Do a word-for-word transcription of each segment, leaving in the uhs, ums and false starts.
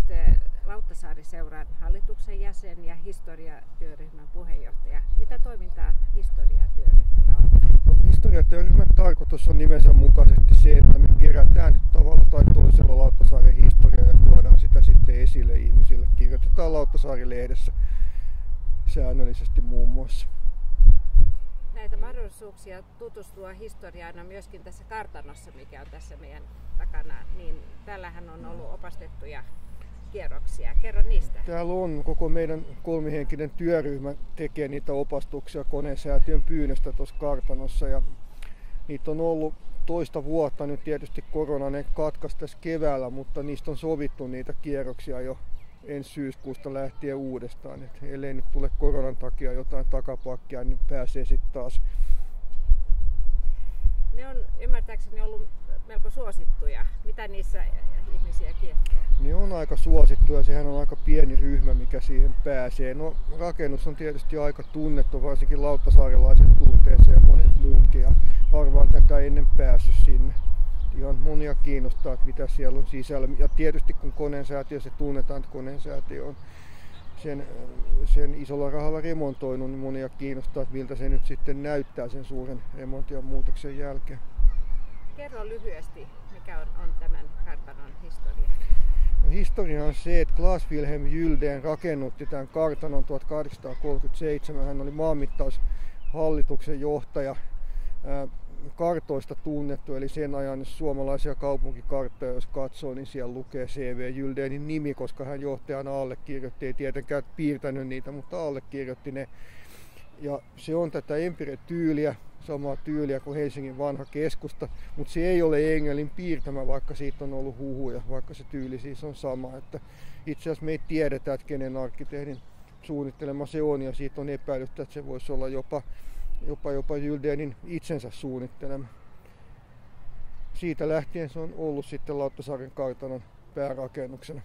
Lauttasaari-seuran hallituksen jäsen ja historiatyöryhmän puheenjohtaja. Mitä toimintaa historiatyöryhmällä on? No, historiatyöryhmän tarkoitus on nimensä mukaisesti se, että me kerätään tavalla tai toisella Lauttasaaren historiaa ja tuodaan sitä sitten esille ihmisille. Kirjoitetaan Lauttasaari-lehdessä säännöllisesti muun muassa. Näitä mahdollisuuksia tutustua historiaan on myöskin tässä kartanossa, mikä on tässä meidän takana, niin täällähän on ollut opastettuja kierroksia. Kerro niistä. Täällä on koko meidän kolmihenkinen työryhmä tekee niitä opastuksia Koneensäätiön pyynnöstä tuossa kartanossa. Ja niitä on ollut toista vuotta, nyt tietysti korona ne katkaisi tässä keväällä, mutta niistä on sovittu niitä kierroksia jo ensi syyskuusta lähtien uudestaan. Et ellei nyt tule koronan takia jotain takapakkia, niin pääsee sitten taas. Ne on ymmärtääkseni ollut melko suosittuja. Mitä niissä ihmisiä kiehtoo? Ne on aika suosittuja. Sehän on aika pieni ryhmä, mikä siihen pääsee. No, rakennus on tietysti aika tunnettu, varsinkin lauttasaarelaiset tuntee sen ja monet muutkin. Ja harvaan tätä ennen päässyt sinne. Ihan monia kiinnostaa, että mitä siellä on sisällä. Ja tietysti kun Koneensäätiö, se tunnetaan, että Koneensäätiö on sen, sen isolla rahalla remontoinut, niin monia kiinnostaa, että miltä se nyt sitten näyttää sen suuren remontin ja muutoksen jälkeen. Kerro lyhyesti, mikä on, on tämän kartanon historia. No, historia on se, että Claes Wilhelm Gyldén rakennutti tämän kartanon tuhatkahdeksansataakolmekymmentäseitsemän. Hän oli maanmittaushallituksen johtaja, ää, kartoista tunnettu, eli sen ajan suomalaisia kaupunkikarttoja, jos katsoo, niin siellä lukee C V Gyldénin nimi, koska hän johtajana allekirjoitti, ei tietenkään piirtänyt niitä, mutta allekirjoitti ne. Ja se on tätä Empire-tyyliä, samaa tyyliä kuin Helsingin vanha keskusta, mutta se ei ole Engelin piirtämä, vaikka siitä on ollut huhuja, vaikka se tyyli siis on sama. Että itse asiassa me ei tiedetä, että kenen arkkitehdin suunnittelema se on, ja siitä on epäilyttä, että se voisi olla jopa jopa, jopa Gyldénin itsensä suunnittelema. Siitä lähtien se on ollut sitten Lauttasaaren kartanon päärakennuksena.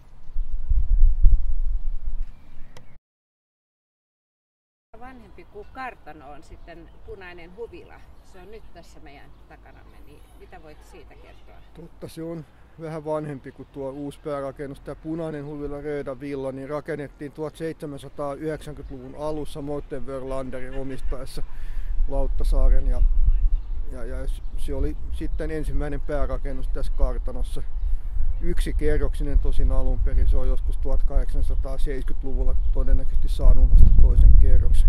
Vanhempi kuin kartano on sitten punainen huvila. Se on nyt tässä meidän takanamme, niin mitä voit siitä kertoa? Totta, se on vähän vanhempi kuin tuo uusi päärakennus. Tämä punainen huvila Röda Villa niin rakennettiin tuhatseitsemänsataayhdeksänkymmentäluvun alussa Morten Wörlanderin omistaessa Lauttasaaren, ja, ja, ja se oli sitten ensimmäinen päärakennus tässä kartanossa. Yksi kerroksinen tosin alun perin, se on joskus tuhatkahdeksansataaseitsemänkymmentäluvulla todennäköisesti saanut vasta toisen kerroksen.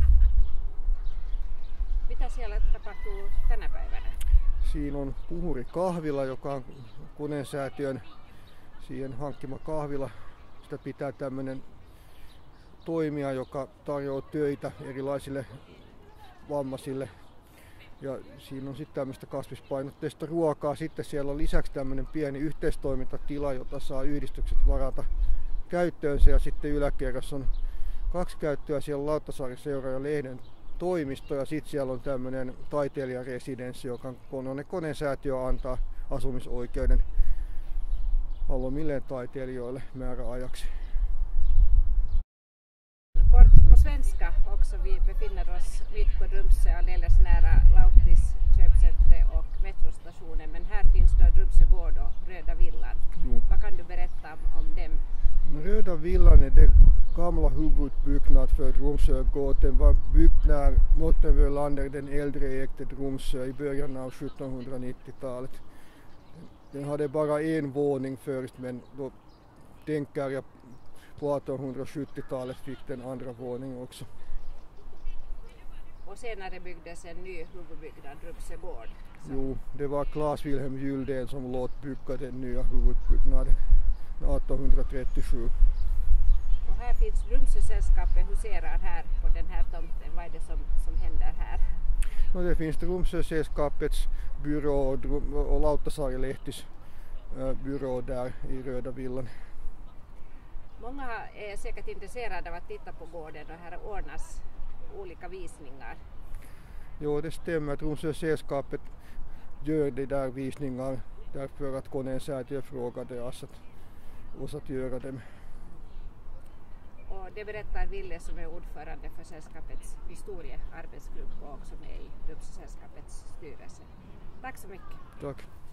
Mitä siellä tapahtuu tänä päivänä? Siinä on Puhuri kahvila, joka on Koneensäätiön siihen hankkima kahvila. Sitä pitää tämmöinen toimija, joka tarjoaa töitä erilaisille vammaisille. Ja siinä on sitten tämmöistä kasvispainotteista ruokaa. Sitten siellä on lisäksi tämmöinen pieni yhteistoimintatila, jota saa yhdistykset varata käyttöönsä. Ja sitten yläkerrassa on kaksi käyttöä, siellä on Lauttasaari-seura ja lehden toimisto. Ja sitten siellä on tämmöinen taiteilijaresidenssi, joka Koneensäätiö antaa asumisoikeuden halomilleen taiteilijoille määräajaksi. På svenska också, vi befinner oss mitt på Drumsö, alldeles nära Lauttis köpcentret och metrostationen, men här finns då Drumsö gård och Röda Villan. Jo. Vad kan du berätta om, om dem? Röda Villan är den gamla huvudbyggnad för Drumsö gård. Den var byggd när Morten Wörlander den äldre ägde Drumsö i början av sjuttonhundranittiotalet. Den hade bara en våning först, men då tänker jag på artonhundrasjuttiotalet fick den andra våning också. Och senare byggdes en ny huvudbyggnad, Drumsö gård. Jo, det var Claes Wilhelm Gyldén som låt bygga den nya huvudbyggnaden artonhundratrettiosju. Och här finns Drumsö-sällskapet huserar här på den här tomten. Vad är det som, som händer här? No, det finns Drumsö-sällskapets byrå och, Drum- och Lauttasaari-lehtis äh, byrå där i Röda Villan. Många är säkert intresserade av att titta på gården och här ordnas olika visningar. Jo, det stämmer. Drumsö-sällskapet gör de där visningar därför att Koneensäätiö frågade oss att, oss att göra dem. Och det berättar Ville som är ordförande för sällskapets historiearbetsgrupp och också med i Drumsö-sällskapets styrelse. Tack så mycket. Tack.